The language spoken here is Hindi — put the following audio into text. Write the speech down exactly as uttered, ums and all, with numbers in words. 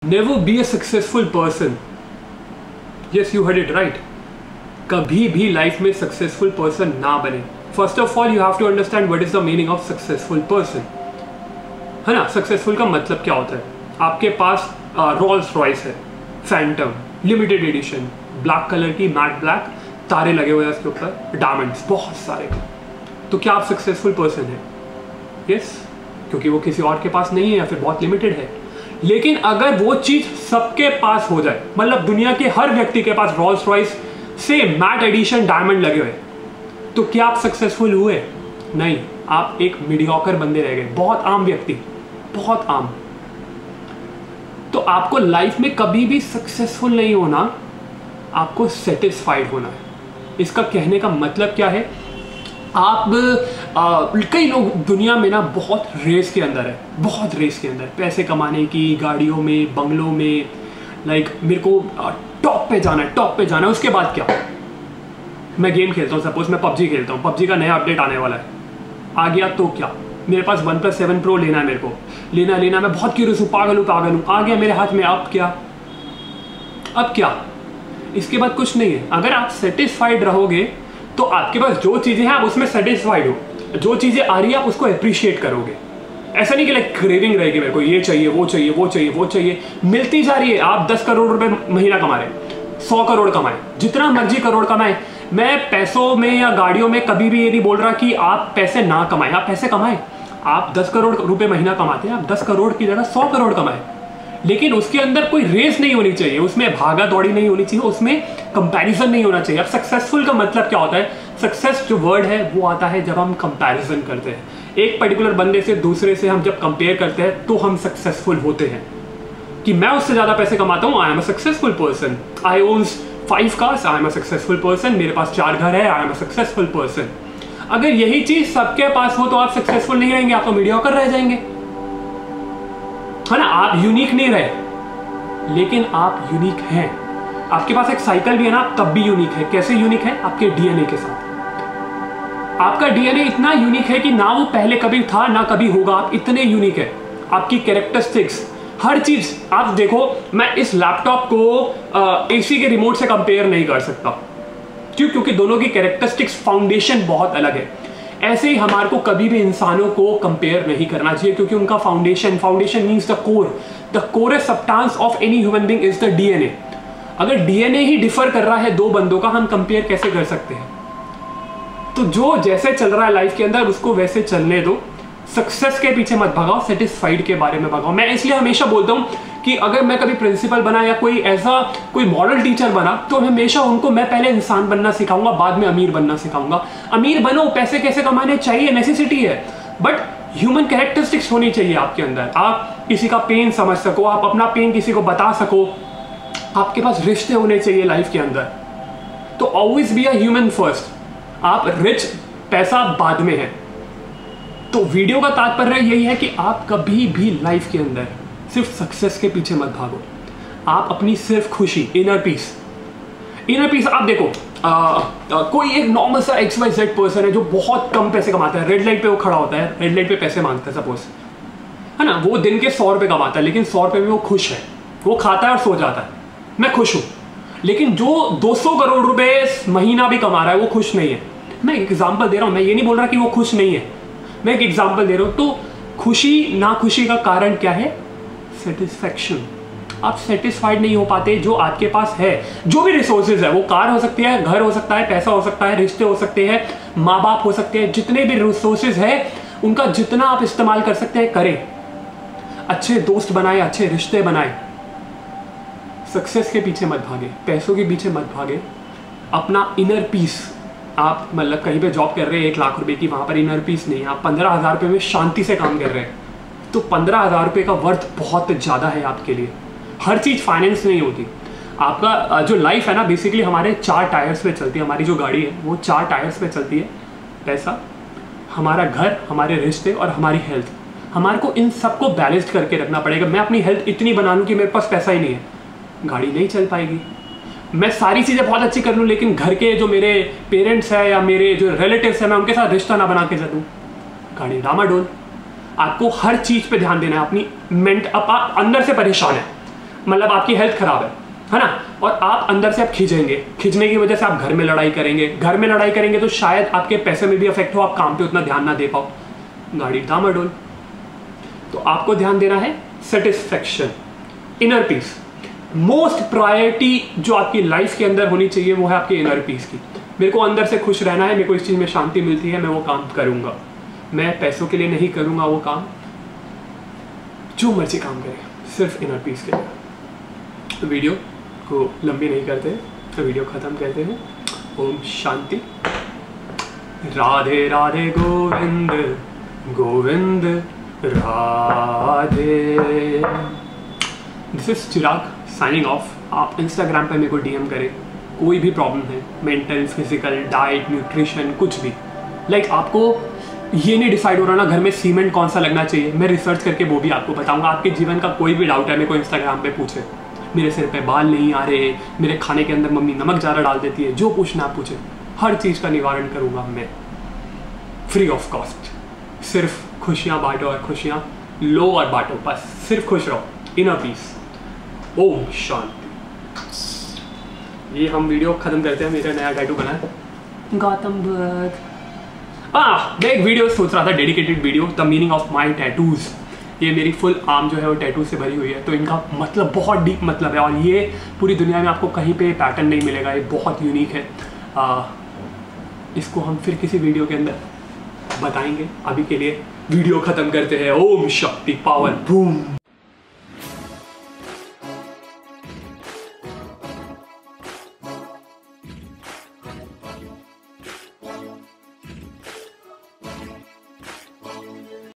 Never be a successful person. Yes, you heard it right. कभी भी लाइफ में सक्सेसफुल पर्सन ना बने। First of all you have to understand what is the meaning of successful person, है ना। सक्सेसफुल का मतलब क्या होता है? आपके पास रोल्स रॉयस है, Phantom, limited edition, black colour की, मैट ब्लैक, तारे लगे हुए हैं उसके ऊपर, डायमंड्स बहुत सारे। तो क्या आप सक्सेसफुल पर्सन हैं? यस, क्योंकि वो किसी और के पास नहीं है या फिर बहुत लिमिटेड है। लेकिन अगर वो चीज सबके पास हो जाए, मतलब दुनिया के हर व्यक्ति के पास रोल्स रॉयस से मैट एडिशन डायमंड लगे हुए, तो क्या आप सक्सेसफुल हुए? नहीं, आप एक मीडियोकर बंदे रह गए, बहुत आम व्यक्ति, बहुत आम। तो आपको लाइफ में कभी भी सक्सेसफुल नहीं होना, आपको सेटिस्फाइड होना है। इसका कहने का मतलब क्या है? आप आ, कई लोग दुनिया में ना बहुत रेस के अंदर है, बहुत रेस के अंदर, पैसे कमाने की, गाड़ियों में, बंगलों में, लाइक मेरे को टॉप पे जाना है, टॉप पे जाना है। उसके बाद क्या? मैं गेम खेलता हूँ, सपोज मैं पबजी खेलता हूँ, पबजी का नया अपडेट आने वाला है, आ गया तो क्या? मेरे पास वन प्लस सेवन प्रो लेना है, मेरे को लेना लेना मैं बहुत क्यूरियस हूँ, पागल हूँ पागल हूँ, आ गया मेरे हाथ में, अब क्या? अब क्या? इसके बाद कुछ नहीं है। अगर आप सेटिस्फाइड रहोगे तो आपके पास जो चीज़ें हैं आप उसमें सेटिस्फाइड हो, जो चीज़ें आ रही है आप उसको अप्रिशिएट करोगे। ऐसा नहीं कि लाइक क्रेविंग रहेगी, मेरे को ये चाहिए, वो चाहिए, वो चाहिए, वो चाहिए, मिलती जा रही है। आप दस करोड़ रुपए महीना कमा रहे, सौ करोड़ कमाए, जितना मर्जी करोड़ कमाए। मैं पैसों में या गाड़ियों में कभी भी ये नहीं बोल रहा कि आप पैसे ना कमाएं, आप पैसे कमाएं। आप दस करोड़ रुपए महीना कमाते हैं, आप दस करोड़ की जगह सौ करोड़ कमाएं, लेकिन उसके अंदर कोई रेस नहीं होनी चाहिए, उसमें भागा दौड़ी नहीं होनी चाहिए, उसमें कंपैरिजन नहीं होना चाहिए। अब सक्सेसफुल का मतलब क्या होता है? सक्सेस जो वर्ड है वो आता है जब हम कंपैरिजन करते हैं, एक पर्टिकुलर बंदे से दूसरे से हम जब कंपेयर करते हैं तो हम सक्सेसफुल होते हैं। कि मैं उससे ज्यादा पैसे कमाता हूँ, I am a successful person. I owns five cars, I am a successful person. मेरे पास चार घर है, I am a successful person. अगर यही चीज सबके पास हो तो आप सक्सेसफुल नहीं रहेंगे, आप तो मीडियोकर रह जाएंगे, है ना। आप यूनिक नहीं रहे, लेकिन आप यूनिक हैं। आपके पास एक साइकिल भी है ना, आप तब भी यूनिक है। कैसे यूनिक है? आपके डीएनए के साथ। आपका डीएनए इतना यूनिक है कि ना वो पहले कभी था ना कभी होगा, आप इतने यूनिक है। आपकी कैरेक्टरिस्टिक्स, हर चीज। आप देखो, मैं इस लैपटॉप को एसी के रिमोट से कंपेयर नहीं कर सकता, क्यों? क्योंकि दोनों की कैरेक्टरिस्टिक्स, फाउंडेशन बहुत अलग है। ऐसे ही हमारे को कभी भी इंसानों को कंपेयर नहीं करना चाहिए, क्योंकि उनका foundation, foundation means the core, the corest substance of any human being is the DNA. अगर डीएनए ही डिफर कर रहा है दो बंदों का, हम कंपेयर कैसे कर सकते हैं? तो जो जैसे चल रहा है लाइफ के अंदर उसको वैसे चलने दो। सक्सेस के पीछे मत भगाओ, सेटिस्फाइड के बारे में भगाओ। मैं इसलिए हमेशा बोलता हूं कि अगर मैं कभी प्रिंसिपल बना या कोई ऐसा कोई मॉडल टीचर बना, तो हमेशा उनको मैं पहले इंसान बनना सिखाऊंगा, बाद में अमीर बनना सिखाऊंगा। अमीर बनो, पैसे कैसे कमाने चाहिए, नेसेसिटी है, बट ह्यूमन कैरेक्टरिस्टिक्स होनी चाहिए आपके अंदर। आप किसी का पेन समझ सको, आप अपना पेन किसी को बता सको, आपके पास रिश्ते होने चाहिए लाइफ के अंदर। तो always be a human first. आप रिच, पैसा बाद में है। तो वीडियो का तात्पर्य यही है कि आप कभी भी लाइफ के अंदर सिर्फ सक्सेस के पीछे मत भागो। आप अपनी सिर्फ खुशी, इनर पीस, इनर पीस आप देखो, आ, आ, कोई एक नॉर्मल सा एक्स वाई जेड पर्सन है जो बहुत कम पैसे कमाता है, रेड लाइट पे वो खड़ा होता है, रेड लाइट पे पैसे मांगता है सपोज, है ना। वो दिन के सौ रुपए कमाता है, लेकिन सौ रुपए में वो खुश है, वो खाता है और सो जाता है, मैं खुश हूं। लेकिन जो दो सौ करोड़ रुपए महीना भी कमा रहा है वो खुश नहीं है। मैं एक एग्जांपल दे रहा हूं, मैं ये नहीं बोल रहा कि वो खुश नहीं है, मैं एक एग्जांपल दे रहा हूं। तो खुशी ना खुशी का कारण क्या है? सेटिस्फैक्शन। आप सेटिस्फाइड नहीं हो पाते जो आपके पास है, जो भी रिसोर्सेज है, वो कार हो सकती है, घर हो सकता है, पैसा हो सकता है, रिश्ते हो सकते हैं, माँ बाप हो सकते हैं, जितने भी रिसोर्सेज है उनका जितना आप इस्तेमाल कर सकते हैं करें। अच्छे दोस्त बनाए, अच्छे रिश्ते बनाए। सक्सेस के पीछे मत भागे, पैसों के पीछे मत भागे। अपना इनर पीस, आप मतलब कहीं पे जॉब कर रहे हैं एक लाख रुपए की, वहां पर इनर पीस नहीं है, आप पंद्रह हजार रुपये में शांति से काम कर रहे हैं, तो पंद्रह हजार रुपये का वर्थ बहुत ज़्यादा है आपके लिए। हर चीज़ फाइनेंस नहीं होती। आपका जो लाइफ है ना, बेसिकली हमारे चार टायर्स पे चलती है। हमारी जो गाड़ी है वो चार टायर्स पे चलती है। पैसा, हमारा घर, हमारे रिश्ते और हमारी हेल्थ। हमारे को इन सबको बैलेंस करके रखना पड़ेगा। मैं अपनी हेल्थ इतनी बना लूँ कि मेरे पास पैसा ही नहीं है, गाड़ी नहीं चल पाएगी। मैं सारी चीज़ें बहुत अच्छी कर लूँ, लेकिन घर के जो मेरे पेरेंट्स हैं या मेरे जो रिलेटिव्स हैं, मैं उनके साथ रिश्ता ना बना के चलूँ, गाड़ी डामाडोल। आपको हर चीज़ पे ध्यान देना है। अपनी मेंट, आप अंदर से परेशान है, मतलब आपकी हेल्थ खराब है है ना, और आप अंदर से आप खिंचेंगे, खिंचने की वजह से आप घर में लड़ाई करेंगे, घर में लड़ाई करेंगे तो शायद आपके पैसे में भी अफेक्ट हो, आप काम पे उतना ध्यान ना दे पाओ, गाड़ी डामाडोल। तो आपको ध्यान देना है satisfaction, inner peace. Most priority जो आपकी लाइफ के अंदर होनी चाहिए वो है आपकी इनर पीस की। मेरे को अंदर से खुश रहना है, मेरे को इस चीज़ में शांति मिलती है, मैं वो काम करूँगा। मैं पैसों के लिए नहीं करूँगा वो काम, जो मर्जी काम करें, सिर्फ इनर पीस के लिए। वीडियो को लंबी नहीं करते, तो वीडियो ख़त्म करते हैं। ओम शांति। Radhe Radhe Govind Govind Radhe. This is Chirag signing off. आप इंस्टाग्राम पे मेरे को डीएम करें, कोई भी प्रॉब्लम है, मेंटल, फिजिकल, डाइट, न्यूट्रिशन, कुछ भी। लाइक like, आपको ये नहीं डिसाइड हो रहा ना घर में सीमेंट कौन सा लगना चाहिए, मैं रिसर्च करके वो भी आपको बताऊंगा। आपके जीवन का कोई भी डाउट है मेरे को इंस्टाग्राम पे पूछे। मेरे सिर पे बाल नहीं आ रहे, मेरे खाने के अंदर मम्मी नमक ज़्यादा डाल देती है, जो पूछना आप पूछे, हर चीज़ का निवारण करूंगा मैं, फ्री ऑफ कॉस्ट। सिर्फ खुशियाँ बांटो और खुशियाँ लो और बांटो, बस सिर्फ खुश रहो, इनर पीस। ओम शांति। ये हम वीडियो खत्म करते हैं। मेरा नया टैटू बना है गौतम बुद्ध। हाँ, मैं एक वीडियो सोच रहा था, dedicated video, the meaning of my tattoos. ये मेरी फुल आर्म जो है वो टैटू से भरी हुई है, तो इनका मतलब बहुत डीप मतलब है, और ये पूरी दुनिया में आपको कहीं पे पैटर्न नहीं मिलेगा, ये बहुत यूनिक है। आ, इसको हम फिर किसी वीडियो के अंदर बताएंगे। अभी के लिए वीडियो ख़त्म करते हैं। ओम शक्ति, पावर, बूम।